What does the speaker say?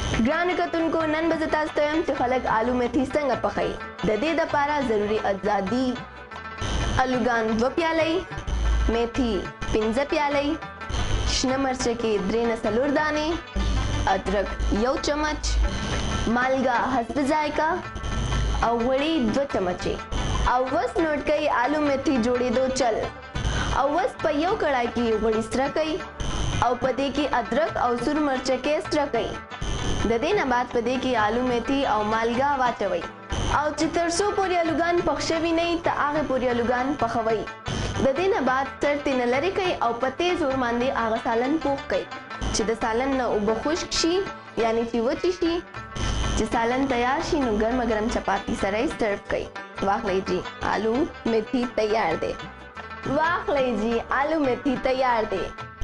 ګرانو کتونکو نن به زه تاسو ته وایم چې خلک آلو میتھی څنګه پخوي. د دې دپاره ضروري اجزا دي: آلوګان 2 پیالۍ، میتھی 15 پیالۍ، شنه مرچکې 3 نه 4 دانې، ادرک 1 چمچ، مالګه حسب ذائقه او غوړي 2 چمچې. او وس نوٹ کړئ آلو میتھی جوړېدو چل. او وس په یو کړای کې غوړي سره کړئ او په دې کې ادرک او سور مرچکې سره کړئ. د دې نه بعد په دې کې آلو میتھی او مالګه واچوئ او چې تر څو پورې آلوګان پخ شوي نه وي تر هغې پورې آلوګان پخوئ. د دې نه بعد سر ترې نه لرې کړئ او په تیز اور باندې هغه سالن پوخ کړئ چې د سالن نه اوبه خشک شي یعنې چې وچې شي. چې سالن تیار شي نو ګرمه ګرم چپاتی سره یې سرو کړئ. واخلئ جی آلو میتھی تیار دی. واخلئ جی آلو میتھی تیار دی.